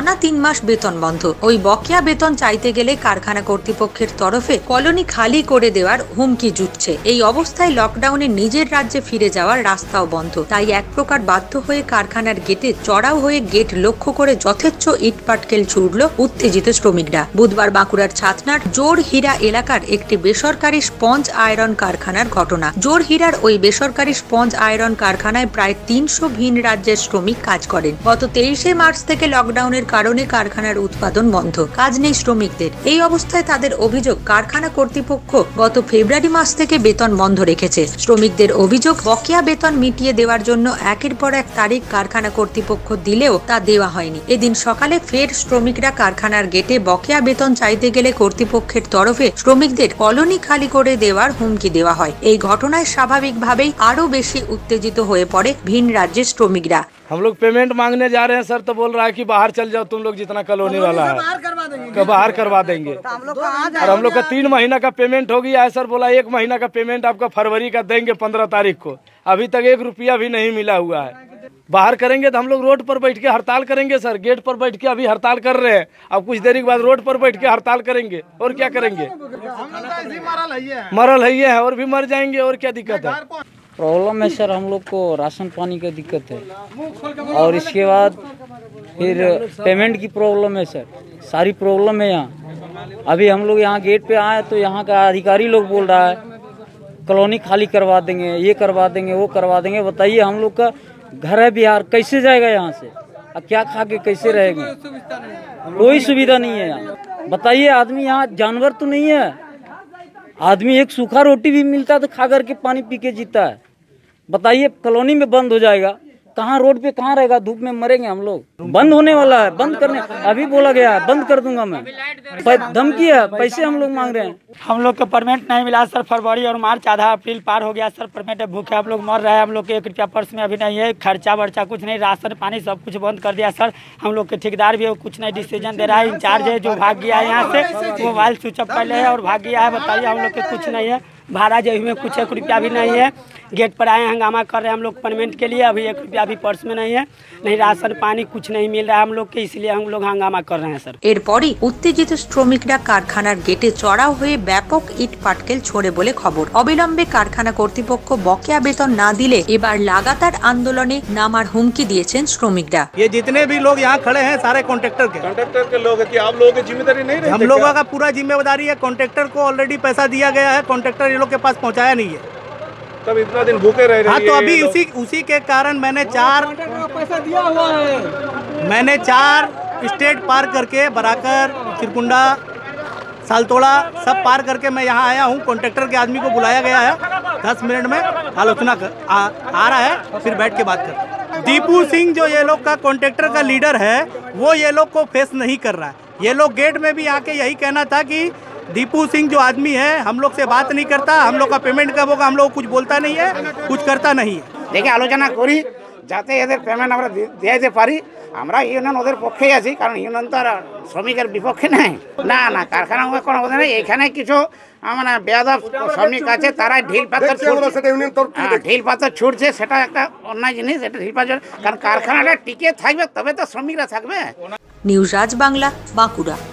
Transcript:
টানা 3 মাস বেতন বন্ধ। ওই বকেয়া বেতন চাইতে গেলে কারখানা কর্তৃপক্ষের তরফে কলোনি খালি করে দেওয়ার হুমকি জুটছে। এই অবস্থায় লকডাউনে নিজের রাজ্যে ফিরে যাওয়ার রাস্তাও বন্ধ। তাই এক প্রকার বাধ্য হয়ে কারখানার গেটে চড়াও হয়ে গেট লক্ষ্য করে যথেচ্ছ ইট পাটকেল ছুড়ল উত্তেজিত শ্রমিকরা। বুধবার বাঁকুড়ার ছাতনার জোরহীরা এলাকার একটি বেসরকারি স্পঞ্জ আয়রন কারখানার ঘটনা। জোরহীরার ওই বেসরকারি স্পঞ্জ আয়রন কারখানায় প্রায় 300 ভিন রাজ্যের শ্রমিক কাজ করেন। গত 23শে মার্চ থেকে লকডাউনের কারণে কারখানার উৎপাদন বন্ধ, কাজ নেই শ্রমিকদের। এই অবস্থায় তাদের অভিযোগ, কারখানা কর্তৃপক্ষ গত ফেব্রুয়ারি মাস থেকে বেতন বন্ধ রেখেছে। শ্রমিকদের অভিযোগ, বকেয়া বেতন মিটিয়ে দেওয়ার জন্য একের পর এক তারিখ কারখানা কর্তৃপক্ষ দিলেও তা দেওয়া হয়নি। এদিন সকালে ফের শ্রমিকরা কারখানার গেটে বকেয়া বেতন চাইতে গেলে কর্তৃপক্ষের তরফে শ্রমিকদের কলোনি খালি করে দেওয়ার হুমকি দেওয়া হয়। এই ঘটনায় স্বাভাবিকভাবেই আরো বেশি उत्तेजित हुए पड़े भिन्न राज्य श्रमिकरा। हम लोग पेमेंट मांगने जा रहे हैं सर, तो बोल रहा है कि बाहर चल जाओ, तुम लोग जितना कॉलोनी वाला है बाहर करवा देंगे। और हम लोग का 3 महीना का पेमेंट हो गया है सर। बोला 1 महीना का पेमेंट आपका फरवरी का देंगे 15 तारीख को। अभी तक 1 रुपया भी नहीं मिला हुआ है। बाहर करेंगे तो हम लोग रोड पर बैठ के हड़ताल करेंगे सर। गेट पर बैठ के अभी हड़ताल कर रहे हैं, अब कुछ देर के बाद रोड पर बैठ के हड़ताल करेंगे। और क्या करेंगे, मरल है और भी मर जाएंगे। और क्या दिक्कत है? प्रॉब्लम है सर, हम लोग को राशन पानी का दिक्कत है और इसके बाद फिर पेमेंट की प्रॉब्लम है सर। सारी प्रॉब्लम है यहाँ। अभी हम लोग यहाँ गेट पे आए तो यहाँ का अधिकारी लोग बोल रहा है कॉलोनी खाली करवा देंगे, ये करवा देंगे, वो करवा देंगे। बताइए हम लोग का घर है बिहार, कैसे जाएगा यहाँ से? क्या खा के कैसे रहेंगे? कोई सुविधा नहीं है यहाँ। बताइए, आदमी यहाँ जानवर तो नहीं है। आदमी एक सूखा रोटी भी मिलता तो खा करके पानी पी के जीता है। बताइए, कॉलोनी में बंद हो जाएगा, कहाँ रोड पे कहाँ रहेगा? धूप में मरेंगे हम लोग। बंद होने वाला है, बंद करने अभी बोला गया है, बंद कर दूंगा मैं। धमकी है, पैसे हम लोग मांग रहे हैं। हम लोग को परमिट नहीं मिला सर। फरवरी और मार्च आधा अप्रैल पार हो गया सर। परमिट भूखे हम लोग मर रहे हैं। हम लोग के 1 रुपया पर्स में अभी नहीं है। खर्चा वर्चा कुछ नहीं, राशन पानी सब कुछ बंद कर दिया सर। हम लोग के ठेकेदार भी कुछ नहीं डिसीजन दे रहा है। इंचार्ज है जो भाग गया है यहाँ से, मोबाइल स्विच ऑफ कर ले है और भाग गया है। बताइए, हम लोग के कुछ नहीं है। भाड़ा जेब में कुछ 1 रुपया भी नहीं है। गेट पर आए हंगामा कर रहे हैं हम लोग पेमेंट के लिए। अभी 1 रुपया भी पर्स में नहीं है, नहीं राशन पानी कुछ नहीं मिल रहा है हम लोग के, इसलिए हम लोग हंगामा कर रहे हैं सर। এরপরই উত্তেজিত শ্রমিকরা কারখানার গেটে চড়াও হয়ে ব্যাপক ইট পাটকেল ছোড়ে বলে খবর। অবিলম্বে কারখানা কর্তৃপক্ষ বকেয়া বেতন না দিলে এবার লাগাতার আন্দোলনে নামার হুমকি দিয়েছেন শ্রমিকরা। ये जितने भी लोग यहाँ खड़े हैं सारे कॉन्ट्रैक्टर के लोग हैं कि आप लोगों की जिम्मेदारी नहीं रहती? हम लोगों का पूरा जिम्मेदारी है। कॉन्ट्रैक्टर को ऑलरेडी पैसा दिया गया है, कॉन्ट्रैक्टर ये लोग के पास पहुँचाया नहीं है। तब इतना दिन भूखे रह रहे हैं। हाँ, तो अभी उसी के कारण मैंने 4 पैसा दिया हुआ है। मैंने 4 स्टेट पार करके बराकर, चिरकुंडा, सालतोड़ा सब पार करके मैं यहाँ आया हूँ। कॉन्ट्रैक्टर के आदमी को बुलाया गया है, 10 मिनट में आलोचना आ रहा है, फिर बैठ के बात करते हैं। दीपू सिंह जो ये लोग का कॉन्ट्रैक्टर का लीडर है, वो ये लोग को फेस नहीं कर रहा है। ये लोग गेट में भी आके यही कहना था कि दीपू सिंह जो आदमी है हम लोग से बात नहीं करता, हम लोग का पेमेंट कब होगा, हम लोग कुछ बोलता नहीं है, कुछ करता नहीं है। দেখে আলোচনা করি যাতে এদের পেমেন্ট আমরা দিয়ে দিতে পারি। আমরা ইউনিয়ন ওদের পক্ষেই আছি, কারণ ইউনিয়ন তো আর শ্রমিকের বিপক্ষে নেই। না না, কারখানা কোনো কথা নেই। এখানে কিছু মানে বেয়াদব শ্রমিক আছে, তারা ঢিল পাথর ছুটছে। সেটা একটা অন্যায় জিনিস, এটা ঢিল পাথর। কারণ কারখানাটা টিকে থাকবে তবে তো শ্রমিকরা থাকবে। নিউজ রাজ বাংলা, বাঁকুড়া।